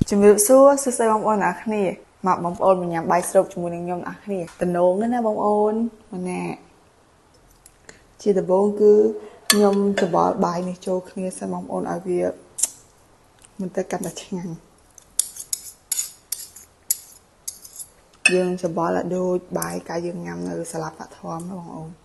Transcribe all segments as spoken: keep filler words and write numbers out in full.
ជំរាបសួរសួស្តីបងប្អូនអ្នកគ្នាមកបងប្អូនញ៉ាំបាយស្រូបជាមួយនឹងខ្ញុំអ្នកគ្នាតំណងណាបងប្អូនម្នាក់ជាដំបូងគឺខ្ញុំច្បល់បាយនេះចូលគ្នាសិនបងប្អូនឲ្យវាមិនទៅកាន់តែឆ្ងាញ់យើងច្បល់ឲ្យដូចបាយកាលយើងញ៉ាំនៅសាលាបឋមណាបងប្អូន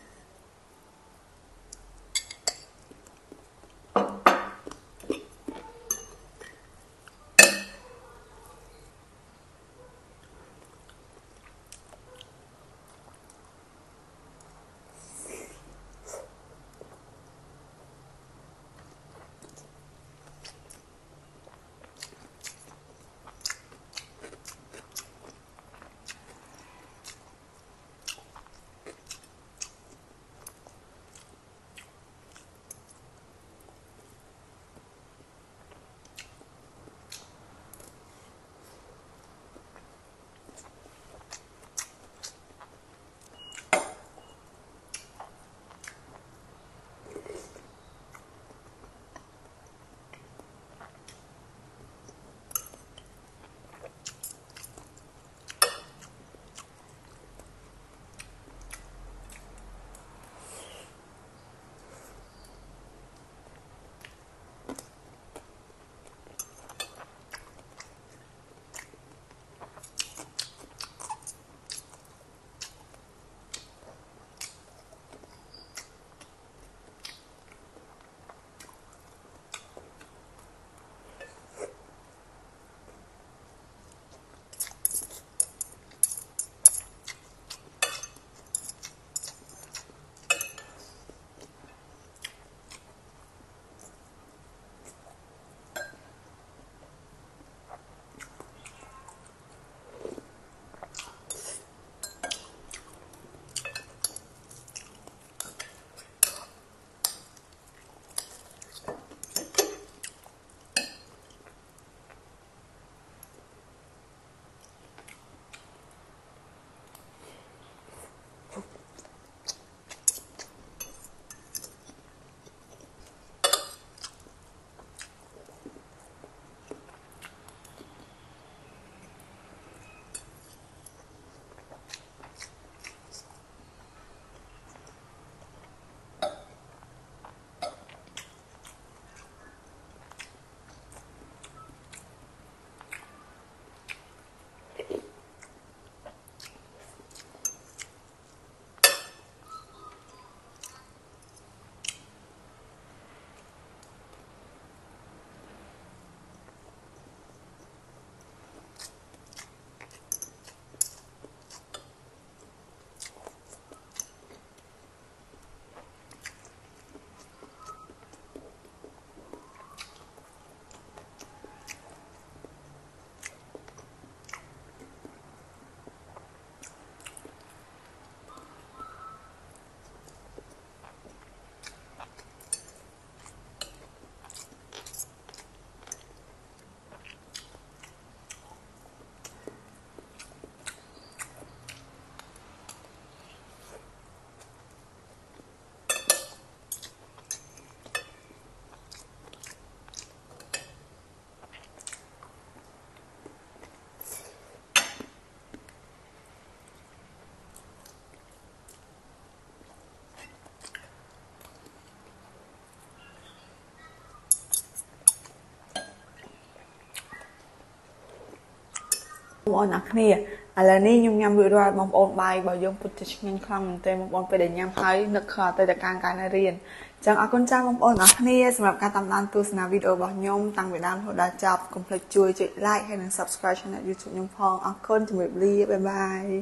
បងប្អូនអ្នកគ្នាឥឡូវនេះខ្ញុំញ៉ាំរួចរាល់បងប្អូនបាយរបស់យើងពុតតែឆ្ងាញ់ខ្លាំងមែនទែនបងប្អូនពេលដែលញ៉ាំហើយនឹកខអតីតកាលកាលនៅរៀនអញ្ចឹងអរគុណចាស់បងប្អូនអ្នកគ្នាសម្រាប់ការតាមដានទស្សនាវីដេអូរបស់ខ្ញុំតាំងពីដើមរហូតដល់ចប់កុំភ្លេចជួយចុច like ហើយនិង subscribe channel YouTube ខ្ញុំផងអរគុណជម្រាបលាបាយបាយ